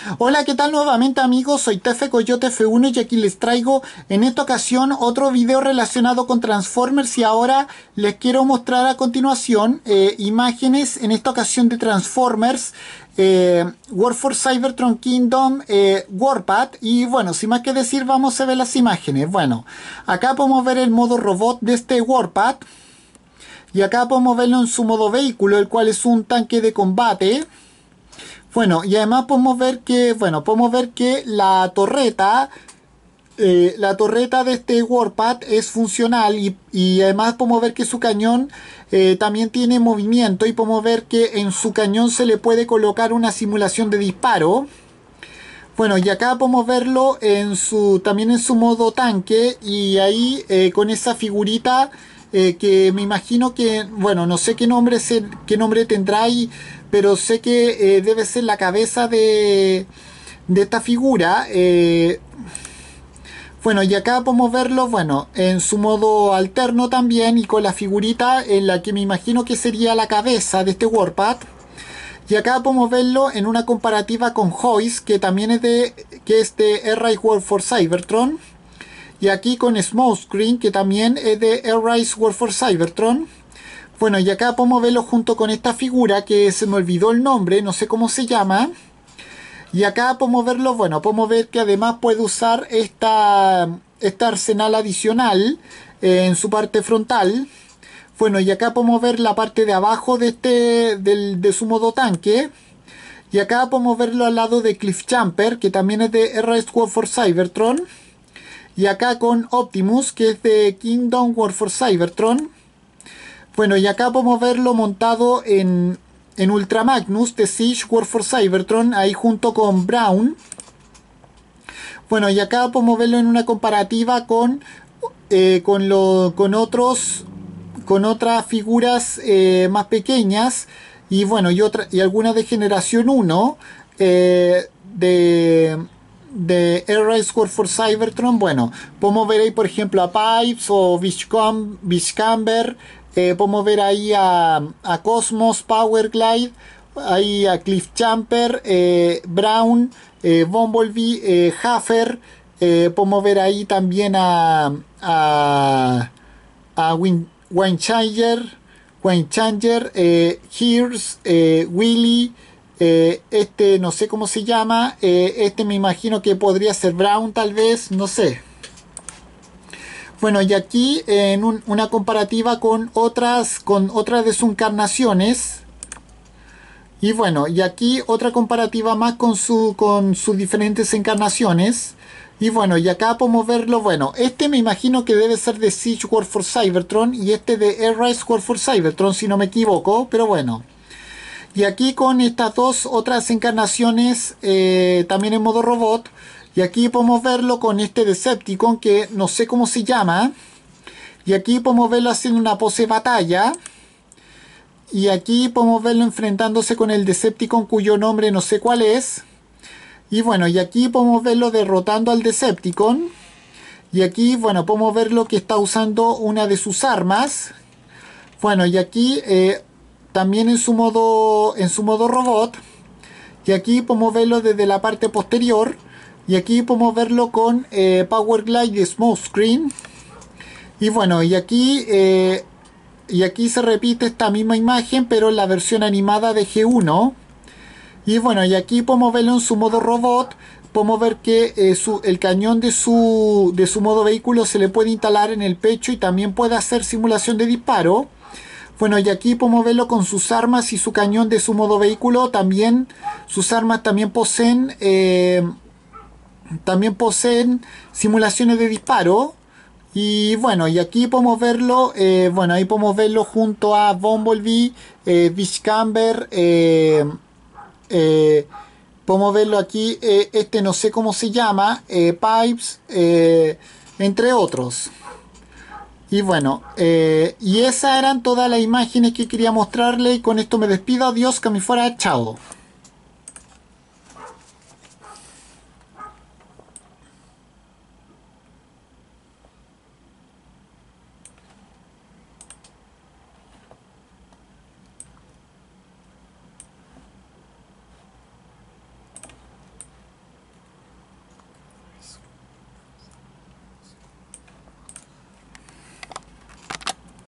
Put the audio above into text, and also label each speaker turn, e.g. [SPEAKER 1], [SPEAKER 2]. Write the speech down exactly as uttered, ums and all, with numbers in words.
[SPEAKER 1] Hola, ¿qué tal nuevamente amigos? Soy Tefe Coyote F uno y aquí les traigo en esta ocasión otro video relacionado con Transformers y ahora les quiero mostrar a continuación eh, imágenes en esta ocasión de Transformers eh, War for Cybertron Kingdom eh, Warpath. Y bueno, sin más que decir, vamos a ver las imágenes. Bueno, acá podemos ver el modo robot de este Warpath y acá podemos verlo en su modo vehículo, el cual es un tanque de combate. Bueno, y además podemos ver que, bueno, podemos ver que la torreta, eh, la torreta de este Warpath es funcional y, y además podemos ver que su cañón eh, también tiene movimiento y podemos ver que en su cañón se le puede colocar una simulación de disparo. Bueno, y acá podemos verlo en su, también en su modo tanque y ahí eh, con esa figurita eh, que me imagino que, bueno, no sé qué nombre, se, qué nombre tendrá ahí, pero sé que eh, debe ser la cabeza de, de esta figura. Eh, bueno, y acá podemos verlo, bueno, en su modo alterno también y con la figurita en la que me imagino que sería la cabeza de este Warpath. Y acá podemos verlo en una comparativa con Hoist, que también es de, que es de Air Race War for Cybertron. Y aquí con Smokescreen, que también es de Air Race War for Cybertron. Bueno, y acá podemos verlo junto con esta figura que se me olvidó el nombre, no sé cómo se llama. Y acá podemos verlo, bueno, podemos ver que además puede usar esta, esta arsenal adicional eh, en su parte frontal. Bueno, y acá podemos ver la parte de abajo de, este, del, de su modo tanque. Y acá podemos verlo al lado de Cliffjumper, que también es de Air Race War for Cybertron. Y acá con Optimus, que es de Kingdom War for Cybertron. Bueno, y acá podemos verlo montado en, en Ultra Magnus de Siege War for Cybertron, ahí junto con Brown. Bueno, y acá podemos verlo en una comparativa con, eh, con, lo, con otros... con otras figuras eh, más pequeñas y bueno y otra y algunas de generación uno eh, de, de Air Race War for Cybertron. Bueno, podemos ver ahí por ejemplo a Pipes o Beachcomber, eh, podemos ver ahí a, a Cosmos, Powerglide, ahí a Cliffjumper, eh, Brown, eh, Bumblebee, eh, Huffer, eh, podemos ver ahí también a a, a Win Winechanger, Winechanger, eh, Hears, eh, Willy, eh, este no sé cómo se llama, eh, este me imagino que podría ser Brown tal vez, no sé. Bueno, y aquí en un, una comparativa con otras, con otras de sus encarnaciones. Y bueno, y aquí otra comparativa más con, su, con sus diferentes encarnaciones. Y bueno, y acá podemos verlo, bueno, este me imagino que debe ser de Siege War for Cybertron y este de Air Race War for Cybertron, si no me equivoco, pero bueno. Y aquí con estas dos otras encarnaciones, eh, también en modo robot. Y aquí podemos verlo con este Decepticon, que no sé cómo se llama. Y aquí podemos verlo haciendo una pose batalla. Y aquí podemos verlo enfrentándose con el Decepticon, cuyo nombre no sé cuál es. Y bueno, y aquí podemos verlo derrotando al Decepticon. Y aquí, bueno, podemos verlo que está usando una de sus armas. Bueno, y aquí eh, también en su modo en su modo robot. Y aquí podemos verlo desde la parte posterior. Y aquí podemos verlo con eh, Powerglide y Smokescreen. Y bueno, y aquí eh, y aquí se repite esta misma imagen, pero en la versión animada de G uno. Y bueno, y aquí podemos verlo en su modo robot. Podemos ver que eh, su, el cañón de su, de su modo vehículo se le puede instalar en el pecho y también puede hacer simulación de disparo. Bueno, y aquí podemos verlo con sus armas y su cañón de su modo vehículo. También sus armas también poseen, eh, también poseen simulaciones de disparo. Y bueno, y aquí podemos verlo, eh, bueno, ahí podemos verlo junto a Bumblebee, eh, Beachcomber, eh, Eh, podemos verlo aquí, eh, este no sé cómo se llama, eh, Pipes, eh, entre otros. Y bueno, eh, y esas eran todas las imágenes que quería mostrarle y con esto me despido, adiós, que me fuera, chao.